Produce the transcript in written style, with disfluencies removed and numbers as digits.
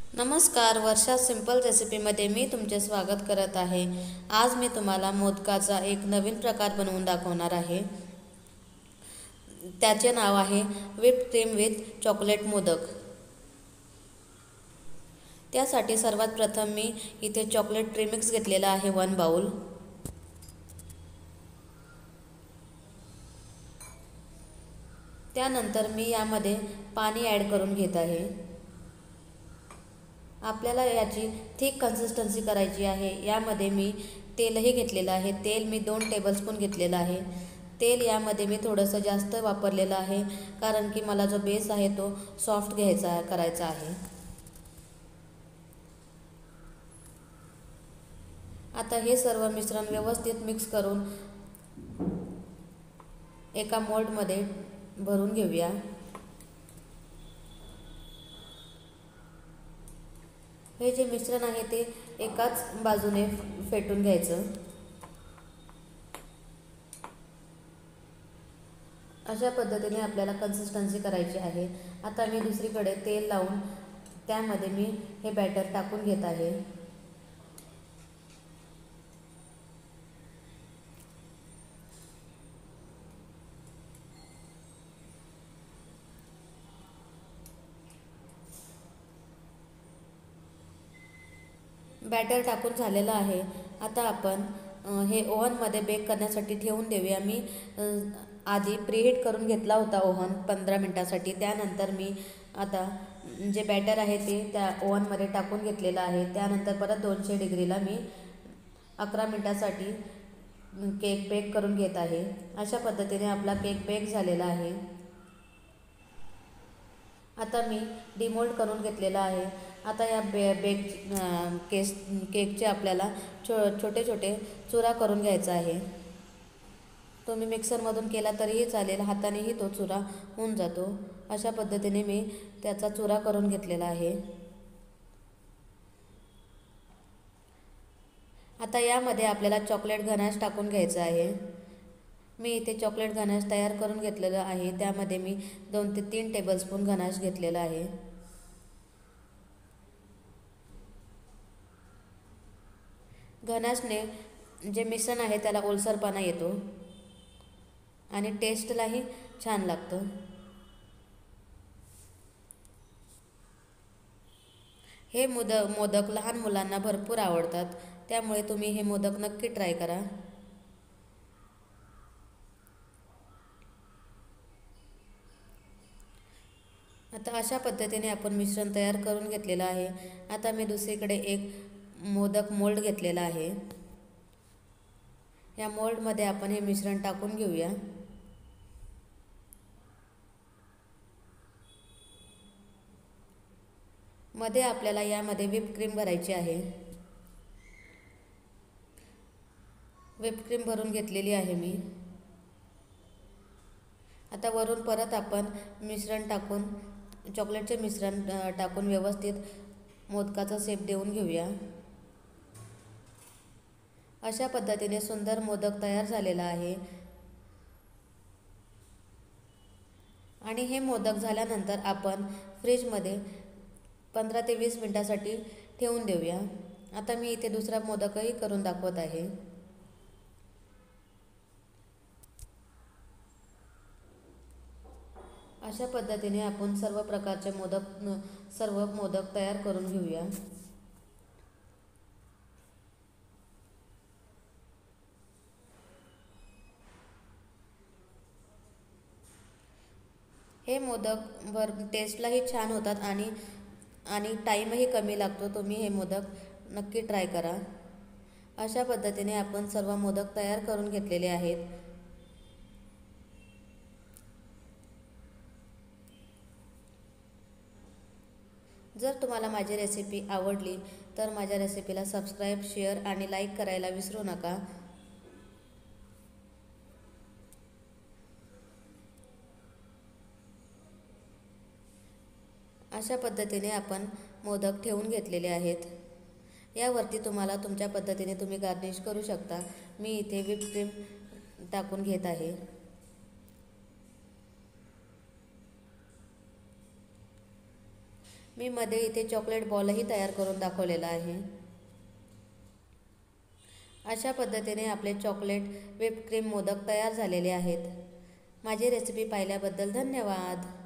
नमस्कार, वर्षा सिंपल रेसिपीमध्ये मी तुमचे स्वागत करत आहे। आज मी तुम्हाला मोदकाचा एक नवीन प्रकार बनवून दाखवणार आहे। त्याचे नाव आहे whipped cream with chocolate modak. त्यासाठी सर्वात प्रथम मी इथे चॉकलेट प्रीमिक्स घेतलेला आहे 1 बाउल। त्यानंतर मी यामध्ये पाणी ॲड करून घेत आहे। आपल्याला याची थिक कन्सिस्टन्सी करायची आहे। यामध्ये मी तेलही घेतलेलं आहे। तेल मी 2 टेबलस्पून घेतलेलं आहे। तेल यामध्ये मी थोडंसं जास्त वापरलेलं आहे, कारण की मला जो बेस आहे तो सॉफ्ट करायचा आहे। आता हे सर्व मिश्रण व्यवस्थित मिक्स करून एका मोल्डमध्ये भरून घेऊया। हे जे मिश्रण आहे ते एकाच बाजूने फेटून घ्यायचं। अशा पद्धतीने आपल्याला कन्सिस्टन्सी करायची आहे। आता मी दुसरीकडे तेल लावून त्यामध्ये मी हे बॅटर टाकून घेत आहे। बॅटर टाकून झालेलं आहे। आता आपण हे ओव्हनमध्ये बेक करण्यासाठी ठेवून देऊया। मी आधी प्रीहीट करून घेतला होता ओव्हन 15 मिनिटांसाठी। त्यानंतर मी आता जे बॅटर आहे ते त्या ओव्हनमध्ये टाकून घेतलेलं आहे। त्यानंतर परत 200 डिग्रीला मी 11 मिनिटांसाठी केक बेक करून घेत आहे। अशा पद्धतीने आपला केक बेक झालेला आहे। आता मी डिमोल्ड करून घेतलेला आहे। आता या केकचे आपल्याला छोटे छोटे चुरा करून घ्यायचा आहे। तुम्ही मिक्सरमधून केला तरीही चालेल, हातानेही तो चुरा होऊन जातो। अशा पद्धतीने मी त्याचा चुरा करून घेतलेला आहे। आता यामध्ये आपल्याला चॉकलेट गनाश टाकून घ्यायचं आहे। मी इथे चॉकलेट गनाश तयार करून घेतलेलं आहे। त्यामध्ये मी 2 ते 3 टेबलस्पून गनाश घेतलेला आहे। गनाशने जे मिश्रण आहे त्याला ओलसरपणा येतो आणि टेस्टलाही छान लागतं। हे मोदक लहान मुलांना भरपूर आवडतात, त्यामुळे तुम्ही हे मोदक नक्की ट्राय करा। आता अशा पद्धतीने आपण मिश्रण तयार करून घेतलेलं आहे। आता मी दुसरीकडे एक मोदक मोल्ड घेतलेला आहे। या मोल्डमध्ये आपण हे मिश्रण टाकून घेऊया। मध्ये आपल्याला यामध्ये व्हिप क्रीम भरायची आहे। व्हिप क्रीम भरून घेतलेली आहे मी। आता वरून परत आपण मिश्रण टाकून चॉकलेटचे मिश्रण टाकून व्यवस्थित मोदकाचा शेप देऊन घेऊया। अशा पद्धतीने सुंदर मोदक तयार झालेला आहे। आणि हे मोदक झाल्यानंतर आपण फ्रीजमध्ये 15 ते 20 मिनिटांसाठी ठेवून देऊया। आता मी इथे दुसरा मोदकही करून दाखवत आहे। अशा पद्धतीने आपण सर्व मोदक तयार करून घेऊया। हे मोदक टेस्टलाही छान होतात आणि टाईमही कमी लागतो। तुम्ही हे मोदक नक्की ट्राय करा। अशा पद्धतीने आपण सर्व मोदक तयार करून घेतलेले आहेत। जर तुम्हाला माझी रेसिपी आवडली तर माझ्या रेसिपीला सबस्क्राईब, शेअर आणि लाईक करायला विसरू नका। अशा पद्धतीने आपण मोदक ठेवून घेतलेले आहेत। यावरती तुम्हाला तुमच्या पद्धतीने तुम्ही गार्निश करू शकता। मी इथे व्हिप क्रीम टाकून घेत आहे। मी मध्ये इथे चॉकलेट बॉलही तयार करून दाखवलेला आहे. अशा पद्धतीने आपले चॉकलेट व्हिप क्रीम मोदक तयार झालेले आहेत. माझी रेसिपी पाहिल्याबद्दल धन्यवाद.